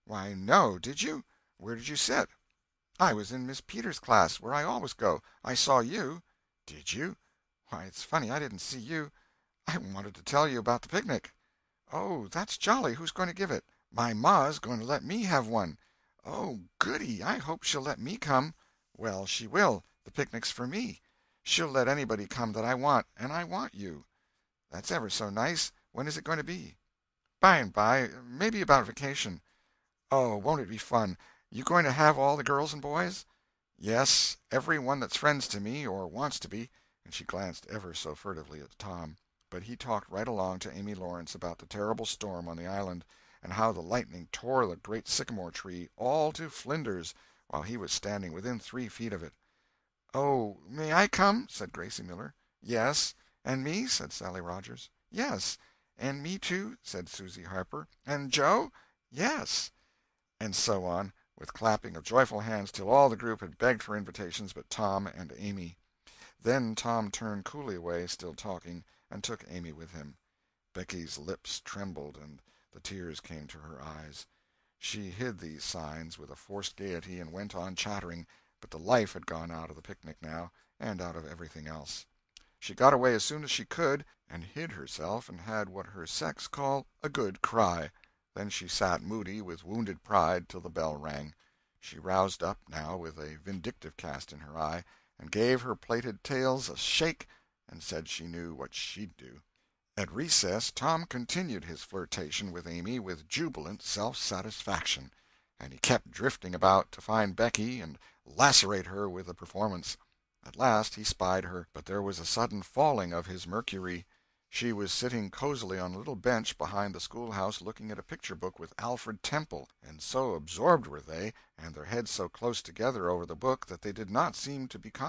"Why, no. Did you? Where did you sit?" "I was in Miss Peters' class, where I always go. I saw you." "Did you? Why, it's funny I didn't see you. I wanted to tell you about the picnic." "Oh, that's jolly. Who's going to give it?" "My ma's going to let me have one." "Oh, goody. I hope she'll let me come." "Well, she will. The picnic's for me. She'll let anybody come that I want, and I want you." "That's ever so nice. When is it going to be?" "By and by. Maybe about vacation." "Oh, won't it be fun! You going to have all the girls and boys?" "Yes, every one that's friends to me, or wants to be," and she glanced ever so furtively at Tom. But he talked right along to Amy Lawrence about the terrible storm on the island, and how the lightning tore the great sycamore tree all to flinders while he was standing within 3 feet of it. "Oh, may I come?" said Gracie Miller. "Yes." "And me?" said Sally Rogers. "Yes." "And me, too?" said Susy Harper. "And Joe?" "Yes." And so on, with clapping of joyful hands, till all the group had begged for invitations but Tom and Amy. Then Tom turned coolly away, still talking, and took Amy with him. Becky's lips trembled and the tears came to her eyes. She hid these signs with a forced gaiety and went on chattering, but the life had gone out of the picnic now, and out of everything else. She got away as soon as she could, and hid herself and had what her sex call a good cry. Then she sat moody with wounded pride till the bell rang. She roused up, now, with a vindictive cast in her eye, and gave her plaited tails a shake and said she knew what she'd do. At recess Tom continued his flirtation with Amy with jubilant self-satisfaction, and he kept drifting about to find Becky and lacerate her with the performance. At last he spied her, but there was a sudden falling of his mercury. She was sitting cozily on a little bench behind the schoolhouse looking at a picture book with Alfred Temple, and so absorbed were they, and their heads so close together over the book, that they did not seem to be